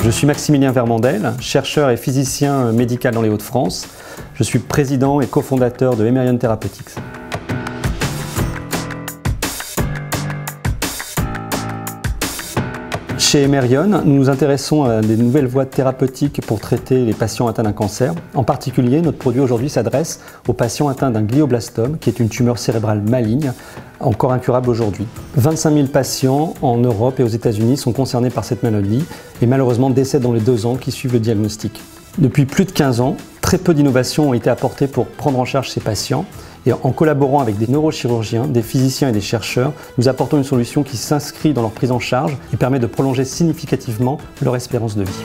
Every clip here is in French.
Je suis Maximilien Vermandel, chercheur et physicien médical dans les Hauts-de-France. Je suis président et cofondateur de Emerion Therapeutics. Chez Emerion, nous nous intéressons à des nouvelles voies thérapeutiques pour traiter les patients atteints d'un cancer. En particulier, notre produit aujourd'hui s'adresse aux patients atteints d'un glioblastome, qui est une tumeur cérébrale maligne, encore incurable aujourd'hui. 25 000 patients en Europe et aux États-Unis sont concernés par cette maladie et malheureusement décèdent dans les 2 ans qui suivent le diagnostic. Depuis plus de 15 ans, très peu d'innovations ont été apportées pour prendre en charge ces patients. Et en collaborant avec des neurochirurgiens, des physiciens et des chercheurs, nous apportons une solution qui s'inscrit dans leur prise en charge et permet de prolonger significativement leur espérance de vie.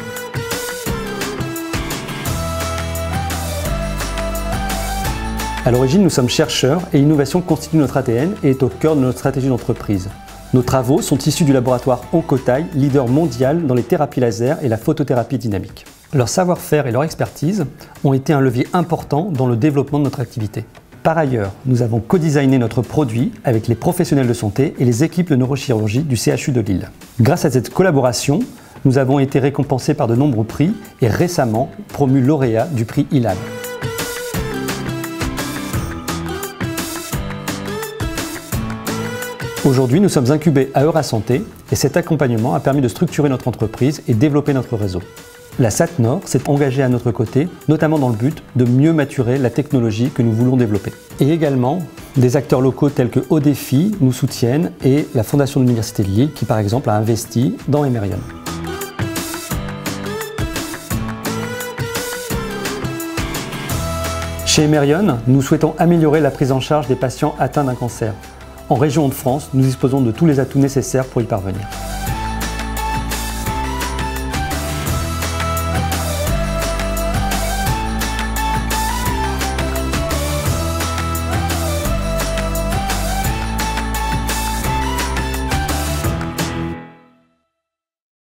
À l'origine, nous sommes chercheurs et l'innovation constitue notre ADN et est au cœur de notre stratégie d'entreprise. Nos travaux sont issus du laboratoire Oncotail, leader mondial dans les thérapies laser et la photothérapie dynamique. Leur savoir-faire et leur expertise ont été un levier important dans le développement de notre activité. Par ailleurs, nous avons co-designé notre produit avec les professionnels de santé et les équipes de neurochirurgie du CHU de Lille. Grâce à cette collaboration, nous avons été récompensés par de nombreux prix et récemment promus lauréats du prix ILAB. Aujourd'hui, nous sommes incubés à Eurasanté et cet accompagnement a permis de structurer notre entreprise et développer notre réseau. La SATNOR s'est engagée à notre côté, notamment dans le but de mieux maturer la technologie que nous voulons développer. Et également, des acteurs locaux tels que Odéfi nous soutiennent et la Fondation de l'Université de Lille qui, par exemple, a investi dans Emerion. Chez Emerion, nous souhaitons améliorer la prise en charge des patients atteints d'un cancer. En région Hauts-de-France, nous disposons de tous les atouts nécessaires pour y parvenir.